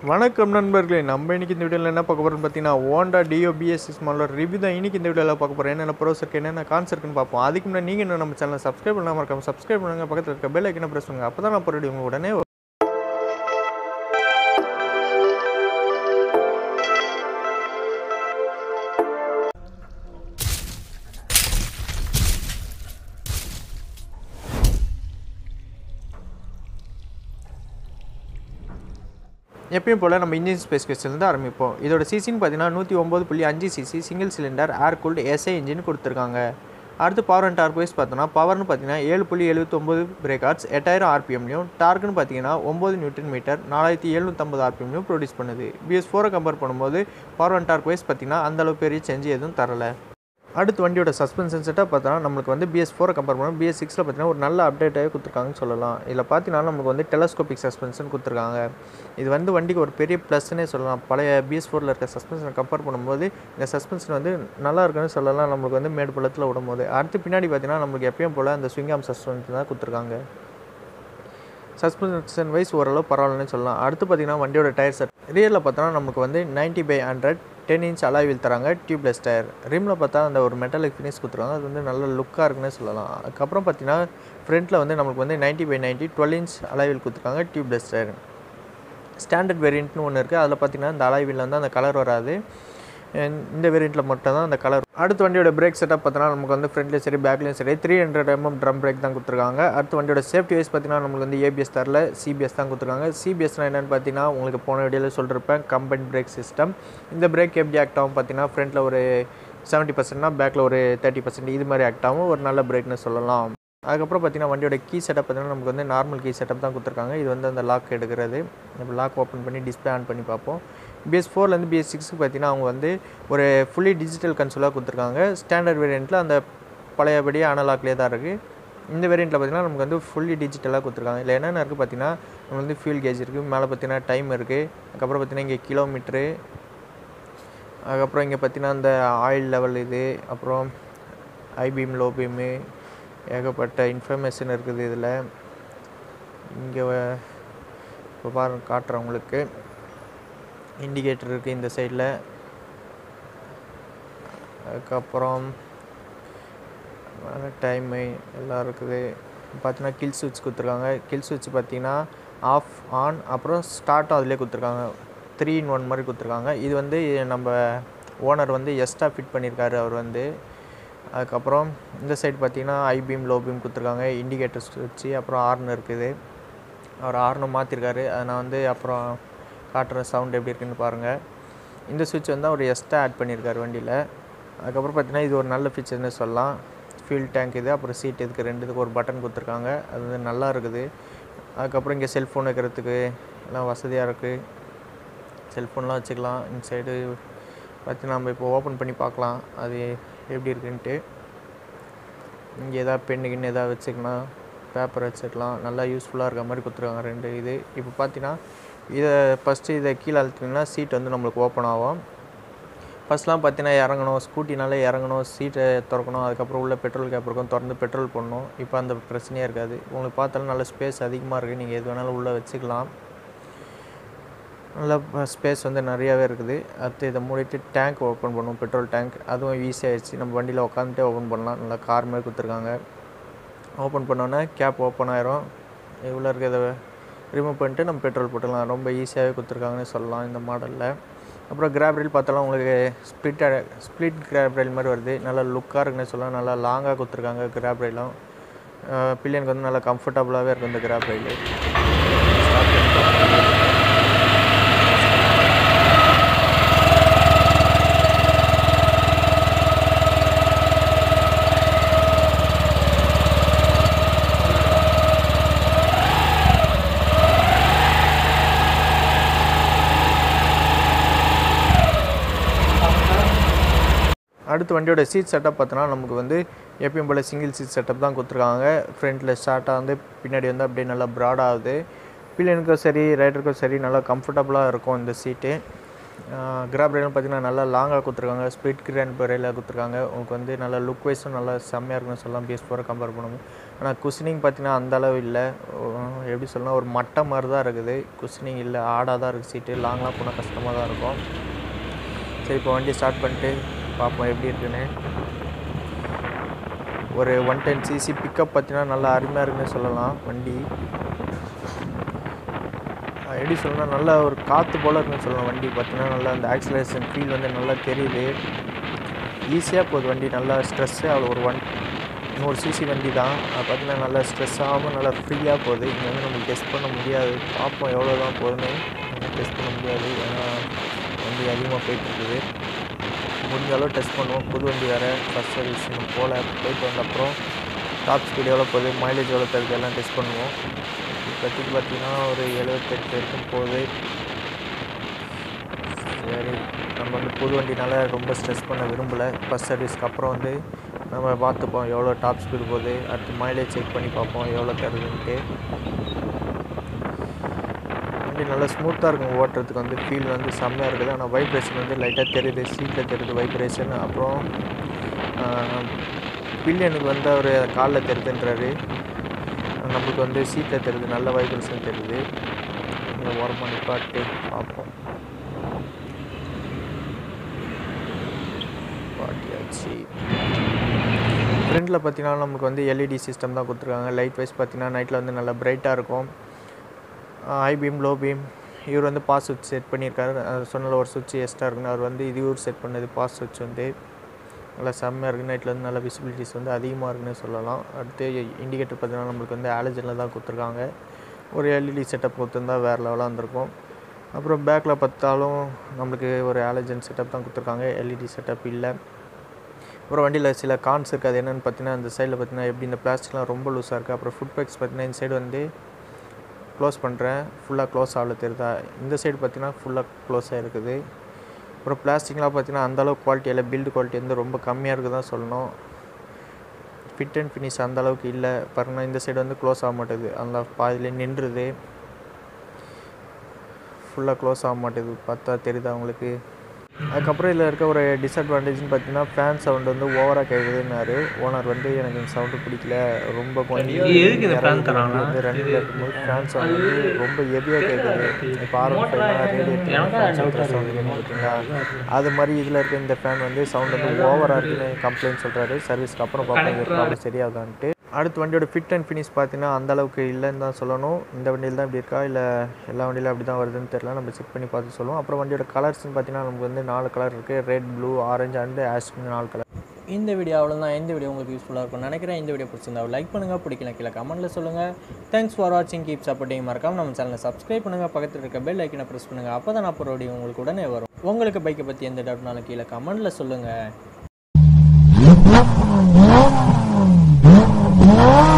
வணக்கம் நண்பர்களே, நம்ம இன்னைக்கு இந்த வீடியோவில் என்ன பார்க்க போகிறோம்னு பார்த்தீங்கன்னா ஹோண்டா டியோ bs6 மாடலோட ரிவ்யூ தான் இன்னைக்கு இந்த வீடியோவில் பார்க்க போகிறோம். என்னென்ன ப்ரோஸ் இருக்குது, என்னென்ன கான்ஸ் இருக்குன்னு பார்ப்போம். அதுக்கு முன்னாடி நீங்கள் இன்னும் நம்ம சேனலை சப்ஸ்கிரைப் பண்ணாமல் இருக்காமல் சப்ஸ்கிரைப் பண்ணுங்கள், பக்கத்தில் இருக்க பெல் ஐக்கனை ப்ரெஸ் பண்ணுங்கள். அப்போ தான் நான் போகிற வீடியோ உடனே எப்பயும் போல் நம்ம இன்ஜின் ஸ்பெசிஃபிகேஷன்லேருந்து ஆரம்பிப்போம். இதோட சிசின்னு பார்த்தீங்கன்னா 109.5 cc single cylinder air cooled SI engine கொடுத்துருக்காங்க. அடுத்து பவர் அண்ட் டார்க் வைஸ் பார்த்தோன்னா பவர்னு பார்த்தீங்கன்னா 7.79 பிரேக் ஹார்ஸ் 8000 ஆர்பிஎம்லையும், டார்க்குன்னு பார்த்தீங்கன்னா 9 நியூட்டன் மீட்டர் 4750 ஆர்பிஎம்லையும் ப்ரொடியூஸ் பண்ணுது. bs4 கம்பேர் பண்ணும்போது பவர் அண்ட் டார்க் வைஸ் பார்த்தீங்கன்னா அந்தளவு பெரிய சேஞ்ச் எதுவும் தரலை. அடுத்து வண்டியோட சஸ்பென்ஷன் செட்டாக பார்த்தோன்னா நம்மளுக்கு வந்து bs4 கம்பேர் பண்ணோம் bs6 பார்த்தீங்கன்னா ஒரு நல்ல அப்டேட்டாகவே கொடுத்துருக்காங்கன்னு சொல்லலாம். இதில் பார்த்தீங்கன்னா நம்மளுக்கு வந்து டெலஸ்கோபிக் சஸ்பென்ஷன் கொடுத்துருக்காங்க. இது வந்து வண்டிக்கு ஒரு பெரிய ப்ளஸ்னே சொல்லலாம். பழைய bs4ல் இருக்க சஸ்பென்ஷனை கம்பேர் பண்ணும்போது இந்த சஸ்பென்ஷன் வந்து நல்லா இருக்குன்னு சொல்லலாம். நம்மளுக்கு வந்து மேடு பள்ளத்தில் விடும்போது அடுத்து பின்னாடி பார்த்தீங்கன்னா நம்மளுக்கு எப்பயும் போல் அந்த ஸ்விங் ஆர்ம் சஸ்பென்ஷன் தான் கொடுத்துருக்காங்க. சஸ்பென்ஷன் வைஸ் ஓரளவு பரவாயில்லன்னு சொல்லலாம். அடுத்து பார்த்தீங்கன்னா வண்டியோட டயர் செட் ரியரில் பார்த்தோன்னா நமக்கு வந்து 90/100 10 இன்ச் அலாய் வீல் தராங்க, டியூப்லெஸ் டயர். ரிம்மில் பார்த்தா அந்த ஒரு மெட்டாலிக் ஃபினிஷ் கொடுத்துருக்காங்க, அது வந்து நல்ல லுக்காக இருக்குன்னு சொல்லலாம். அதுக்கப்புறம் பார்த்தீங்கன்னா ஃப்ரண்ட்டில் வந்து நம்மளுக்கு வந்து 90/90 12 இன்ச் அலாய் வீல் கொடுத்துருக்காங்க, டியூப்லெஸ் டயர். ஸ்டாண்டர்ட் வேரியண்ட்னு ஒன்று இருக்குது, அதில் பார்த்தீங்கன்னா இந்த அலாய் வீலில் வந்து அந்த கலர் வராது, இந்த வேரியண்ட்டில் மட்டும் தான் அந்த கலர். அடுத்து வண்டியோட பிரேக் செட்டப் பார்த்தோன்னா நமக்கு வந்து ஃப்ரண்ட்லேயும் சரி பேக்லேயும் சரி 300 mm ட்ரம் பிரேக் தான் கொடுத்துருக்காங்க. அடுத்து வண்டியோட சேஃப்டி வைஸ் பார்த்தீங்கன்னா நமக்கு வந்து ABS தரல, CBS தான் கொடுத்துருக்காங்க. CBSனால் என்னென்னு பார்த்தீங்கன்னா உங்களுக்கு போன வீடியோவில் சொல்லியிருப்பேன், கம்பைன்ட் பிரேக் சிஸ்டம். இந்த பிரேக் எப்படி ஆக்ட் ஆகும் பார்த்தீங்கன்னா ஃப்ரண்ட்டில் ஒரு 70%னா பேக்கில் ஒரு 30% இது மாதிரி ஆக்ட் ஆகும், ஒரு நல்ல பிரேக்னு சொல்லலாம். அதுக்கப்புறம் பார்த்தீங்கன்னா வண்டியோட கீ செட்டப் பார்த்தீங்கன்னா நமக்கு வந்து நார்மல் கீ செட்டப் தான் கொடுத்துருக்காங்க. இது வந்து அந்த லாக் எடுக்கிறது, இப்போ லாக் ஓப்பன் பண்ணி டிஸ்பிளே ஆன் பண்ணி பார்ப்போம். bs4லேருந்து bs6க்கு பார்த்தீங்கன்னா அவங்க வந்து ஒரு ஃபுல்லி டிஜிட்டல் கன்சோலாக கொடுத்துருக்காங்க. ஸ்டாண்டர்ட் வேரியண்ட்டில் அந்த பழையபடி அனலாக்லேயே தான் இருக்குது. இந்த வேரியண்ட்டில் பார்த்தீங்கன்னா நமக்கு வந்து ஃபுல்லி டிஜிட்டலாக கொடுத்துருக்காங்க. இதில் என்னென்ன இருக்குது பார்த்தீங்கன்னா நமக்கு வந்து ஃபியூல் கேஜ் இருக்குது, மேலே பார்த்தீங்கன்னா டைம் இருக்குது, அதுக்கப்புறம் பார்த்தீங்கன்னா இங்கே கிலோமீட்ரு, அதுக்கப்புறம் இங்கே பார்த்தீங்கன்னா அந்த ஆயில் லெவல் இது, அப்புறம் ஹை பீம் லோ பீமு, ஏகப்பட்ட இன்ஃபர்மேஷன் இருக்குது இதில். இங்கே இப்போ பாருங்க காட்டுறேன் உங்களுக்கு, இண்டிகேட்டர் இருக்குது இந்த சைடில். அதுக்கப்புறம் டைமு எல்லாம் இருக்குது. பார்த்தீங்கன்னா கில் சுவிட்ச் கொடுத்துருக்காங்க. கில் சுவிட்ச் பார்த்தீங்கன்னா ஆஃப் ஆன் அப்புறம் ஸ்டார்ட்டும் அதிலே கொடுத்துருக்காங்க, 3-in-1 மாதிரி கொடுத்துருக்காங்க. இது வந்து நம்ம ஓனர் வந்து எக்ஸ்ட்ரா ஃபிட் பண்ணியிருக்காரு அவர் வந்து. அதுக்கப்புறம் இந்த சைடு பார்த்தீங்கன்னா ஹை பீம் லோ பீம் கொடுத்துருக்காங்க, இண்டிகேட்டர் சுவிட்சு, அப்புறம் ஹார்ன் இருக்குது. அவர் ஹார்னை மாற்றிருக்காரு, அதை நான் வந்து அப்புறம் காட்டுற சவுண்ட் எப்படி இருக்குன்னு பாருங்கள். இந்த சுவிட்ச் வந்து அவர் எக்ஸ்ட்ரா ஆட் பண்ணியிருக்காரு வண்டியில். அதுக்கப்புறம் பார்த்தீங்கன்னா இது ஒரு நல்ல ஃபீச்சர்னு சொல்லலாம். ஃபியூல் டேங்க் இது, அப்புறம் சீட் இதுக்கு ரெண்டுத்துக்கு ஒரு பட்டன் கொடுத்துருக்காங்க, அது வந்து நல்லா இருக்குது. அதுக்கப்புறம் இங்கே செல்ஃபோன் வைக்கிறதுக்கு எல்லாம் வசதியாக இருக்குது, செல்ஃபோன்லாம் வச்சுக்கலாம். இந்த சைடு பார்த்தீங்கன்னா நம்ம இப்போ ஓப்பன் பண்ணி பார்க்கலாம் அது எப்படி இருக்குன்ட்டு. இங்கே எதாவது பென்னு கின்னு எதாவது வச்சுக்கலாம், பேப்பர் வச்சுக்கலாம், நல்லா யூஸ்ஃபுல்லாக இருக்க மாதிரி கொடுத்துருக்காங்க ரெண்டு இது. இப்போ பார்த்தீங்கன்னா இதை ஃபஸ்ட்டு இதை கீழே அழுத்திங்கன்னா சீட் வந்து நம்மளுக்கு ஓப்பன் ஆகும். ஃபஸ்ட்லாம் பார்த்தீங்கன்னா இறங்கணும், ஸ்கூட்டினாலே இறங்கணும், சீட்டை திறக்கணும், அதுக்கப்புறம் உள்ள பெட்ரோல் கேப் இருக்கும், திறந்து பெட்ரோல் பண்ணணும். இப்போ அந்த பிரச்சனையே இருக்காது. உங்களுக்கு பார்த்தாலும் நல்ல ஸ்பேஸ் அதிகமாக இருக்குது, நீங்கள் எது வேணாலும் உள்ளே வச்சுக்கலாம், நல்ல ஸ்பேஸ் வந்து நிறையாவே இருக்குது. அடுத்து இதை மூடிட்டு டேங்க் ஓப்பன் பண்ணுவோம், பெட்ரோல் டேங்க், அதுவும் ஈஸியாகிடுச்சு. நம்ம வண்டியில் உட்காந்துட்டே ஓப்பன் பண்ணலாம், நல்லா கார் மாதிரி கொடுத்துருக்காங்க. ஓப்பன் பண்ணோன்னே கேப் ஓப்பன் ஆயிரும், இவ்வளோ இருக்கிறத ரிமூவ் பண்ணிட்டு நம்ம பெட்ரோல் போட்டுக்கலாம். ரொம்ப ஈஸியாகவே கொடுத்துருக்காங்கன்னு சொல்லலாம் இந்த மாடலில். அப்புறம் கிராப் ரயில் பார்த்தாலும் உங்களுக்கு ஸ்ப்ளிட் கிராப் ரயில் மாதிரி வருது, நல்லா லுக்காக இருக்குன்னு சொல்லலாம். நல்லா லாங்காக கொடுத்துருக்காங்க கிராப் ரயிலும். பில்லியனுக்கு வந்து நல்லா கம்ஃபர்டபுளாகவே இருக்கும் இந்த கிராப் ரயில். அடுத்து வண்டியோட சீட் செட்டப் பார்த்தோன்னா நமக்கு வந்து எப்பயும் போல் சிங்கிள் சீட் செட்டப் தான் கொடுத்துருக்காங்க. ஃப்ரண்ட்டில் ஷார்ட்டாக வந்து பின்னாடி வந்து அப்படியே நல்லா ப்ராடாகுது. பில்லியனுக்கும் சரி ரைடருக்கும் சரி நல்லா கம்ஃபர்டபுளாக இருக்கும் இந்த சீட்டு. கிராப் ரயிலும் பார்த்தீங்கன்னா நல்லா லாங்காக கொடுத்துருக்காங்க, ஸ்ப்ளிட் கிராண்ட் ரயிலாக கொடுத்துருக்காங்க. உங்களுக்கு வந்து நல்லா லுக் வைஸும் நல்லா செம்மையாக இருக்குன்னு சொல்லலாம் bs4 கம்பேர் பண்ணும்போது. ஆனால் குஷனிங் பார்த்தீங்கன்னா அந்தளவு இல்லை, எப்படி சொல்லலாம், ஒரு மட்டை மாதிரி தான் இருக்குது. குஷனிங் இல்லை, ஆடாக தான் இருக்குது சீட்டு. லாங்லாம் போனால் கஷ்டமாக தான் இருக்கும். சரி, இப்போ வண்டி ஸ்டார்ட் பண்ணிட்டு பார்ப்போம் எப்படி இருக்குன்னு. ஒரு 110cc பிக்கப் பார்த்தீங்கன்னா நல்லா அருமையாக இருக்குன்னு சொல்லலாம். வண்டி எப்படி சொல்லலாம், நல்லா ஒரு காற்று போல் இருக்குன்னு சொல்லலாம். வண்டி பார்த்தீங்கன்னா நல்லா அந்த ஆக்சிலரேஷன் ஃபீல் வந்து நல்லா தெரியுது. ஈஸியாக போகுது வண்டி, நல்லா ஸ்ட்ரெஸ்ஸே அவ்வளோ. ஒரு 100cc வண்டி தான், அது பார்த்தீங்கன்னா நல்லா ஸ்ட்ரெஸ் ஆகாமல் நல்லா ஃப்ரீயாக போகுது. இங்கே வந்து நம்ம டெஸ்ட் பண்ண முடியாது, பார்ப்போம் எவ்வளோ தான் போகுதுன்னு. டெஸ்ட் பண்ண முடியாது, ஏன்னா வண்டி அதிகமாக போயிட்டுருக்குது. முடிஞ்ச அளவு டெஸ்ட் பண்ணுவோம். புது வண்டி வேறு, ஃபஸ்ட் சர்வீஸ் இன்னும் போயிட்டு வந்தப்புறம் டாப் ஸ்பீடு எவ்வளோ போகுது, மைலேஜ் எவ்வளோ தருது எல்லாம் டெஸ்ட் பண்ணுவோம். இப்போதைக்கு பார்த்தீங்கன்னா ஒரு 78 வரைக்கும் போகுது. சரி, நம்ம வந்து புது வண்டினால ரொம்ப ஸ்ட்ரெஸ் பண்ண விரும்பலை. ஃபஸ்ட் சர்வீஸ்க்கு அப்புறம் வந்து நம்ம பார்த்துப்போம் எவ்வளோ டாப் ஸ்பீடு போகுது. அடுத்து மைலேஜ் செக் பண்ணி பார்ப்போம் எவ்வளோ தருதுன்ட்டு. வண்டி நல்லா ஸ்மூத்தாக இருக்கும், ஓட்டுறதுக்கு வந்து ஃபீல் வந்து செம்மையாக இருக்குது. ஆனால் வைப்ரேஷன் வந்து லைட்டாக தெரியுது, சீட்டில் தெரியுது வைப்ரேஷன். அப்புறம் பில்லியனுக்கு வந்து அவர் காலில் தெரியுதுன்றாரு, நம்மளுக்கு வந்து சீட்டில் தெரியுது, நல்ல வைப்ரேஷன் தெரியுது. இங்கே ஓரமாக நிப்பாட்டு பார்ப்போம். பாட்டியாச்சு. ஃப்ரண்ட்டில் பார்த்தீங்கன்னா நமக்கு வந்து எல்இடி சிஸ்டம் தான் கொடுத்துருக்காங்க. லைட் வைஸ் பார்த்தீங்கன்னா நைட்டில் வந்து நல்லா பிரைட்டாக இருக்கும். High beam, low beam. இவர் வந்து பாஸ் சுவிட்ச் செட் பண்ணியிருக்காரு. சொன்னால் ஒரு சுவிட்ச் எக்ஸ்ட்ரா இருக்குன்னு, அவர் வந்து இது இவர் செட் பண்ணது பாஸ் சுவிட்ச் வந்து நல்லா செம்மையாக இருக்குது. நைட்டில் வந்து நல்லா விசிபிலிட்டிஸ் வந்து அதிகமாக இருக்குன்னு சொல்லலாம். அடுத்து இண்டிகேட்டர் பார்த்தீங்கன்னா நம்மளுக்கு வந்து ஆலஜனில் தான் கொடுத்துருக்காங்க. ஒரு எல்இடி செட்டப் கொடுத்துருந்தா வேறு லெவலாக இருந்திருக்கும். அப்புறம் பேக்கில் பார்த்தாலும் நம்மளுக்கு ஒரு ஆலஜன் செட்டப் தான் கொடுத்துருக்காங்க, எல்இடி செட்டப் இல்லை. அப்புறம் வண்டியில் சில கான்ஸ் இருக்குது. அது என்னென்னு பார்த்தீங்கன்னா, அந்த சைடில் பார்த்தீங்கன்னா எப்படி இந்த பிளாஸ்டிக்லாம் ரொம்ப லூஸாக இருக்குது. அப்புறம் ஃபுட் பேக்ஸ் பார்த்தீங்கன்னா இந்த சைடு வந்து க்ளோஸ் பண்ணுறேன், ஃபுல்லாக க்ளோஸ் ஆகல தெரியுதா. இந்த சைடு பார்த்தீங்கன்னா ஃபுல்லாக க்ளோஸாக இருக்குது. அப்புறம் பிளாஸ்டிக்லாம் பார்த்தீங்கன்னா அந்தளவுக்கு குவாலிட்டி இல்லை, பில்டு குவாலிட்டி வந்து ரொம்ப கம்மியாக இருக்குது தான் சொல்லணும். ஃபிட் அண்ட் ஃபினிஷ் அந்தளவுக்கு இல்லை. பாருங்கன்னா இந்த சைடு வந்து க்ளோஸ் ஆக மாட்டேது, அந்த பாதிலே நின்றுது, ஃபுல்லாக க்ளோஸ் ஆக மாட்டேது. பார்த்தா தெரியுதா உங்களுக்கு. அதுக்கப்புறம் இதில் இருக்க ஒரு டிஸ்அட்வான்டேஜ்னு பார்த்தீங்கன்னா ஃபேன் சவுண்டு வந்து ஓவராக கேட்குதுன்னாரு ஓனர். வந்து எனக்கு இந்த சவுண்டு பிடிக்கல, ரொம்ப கொஞ்சம் வந்து ரன்னில் இருக்கும்போது ஃபேன் சவுண்ட் வந்து ரொம்ப ஹெவியாக கேட்குது. இப்போ ஆரம்பிச்சா ரேடியேட்டர் சவுண்டு கேட்கும் பார்த்தீங்களா, அது மாதிரி இதில் இருக்க இந்த ஃபேன் வந்து சவுண்ட் வந்து ஓவராக இருக்குன்னு கம்ப்ளைண்ட் சொல்கிறாரு. சர்வீஸ்க்கு அப்புறம் பார்ப்போம் இந்த ப்ராப்ளம் சரியாகுதான்ட்டு. அடுத்த வண்டியோட ஃபிட் அண்ட் ஃபினிஷ் பார்த்தீங்கன்னா அந்தளவுக்கு இல்லைன்னு தான் சொல்லணும். இந்த வண்டியில் தான் இப்படி இருக்கா இல்லை எல்லா வண்டியிலும் அப்படி தான் வருதுன்னு தெரியல, நம்ம செக் பண்ணி பார்த்து சொல்லுவோம். அப்புறம் வண்டியோட கலர்ஸ்ன்னு பார்த்தீங்கன்னா நமக்கு வந்து 4 கலர் இருக்குது, ரெட், ப்ளூ, ஆரஞ்சு அண்டு ஆஷ்னு 4 கலர். இந்த வீடியோ அவ்வளோதான். இந்த வீடியோ உங்களுக்கு யூஸ்ஃபுல்லாக இருக்கும்னு நினைக்கிறேன். இந்த வீடியோ பிடிச்சிருந்தா லைக் பண்ணுங்கள், பிடிக்கல கீழே கமெண்ட்டில் சொல்லுங்கள். தேங்க்ஸ் ஃபார் வாட்சிங், கீப் சப்போர்ட்டிங். மறக்காம நம்ம சேனலை சப்ஸ்கிரைப் பண்ணுங்கள், பக்கத்தில் இருக்க பெல் ஐக்கனை ப்ரெஸ் பண்ணுங்கள். அப்போ தான் நான் போகிற வீடியோ உங்களுக்கு உடனே வரும். உங்களுக்கு பைக்கை பற்றி எந்த டவுட்னாலும் கீழே கமெண்ட்டில் சொல்லுங்கள்.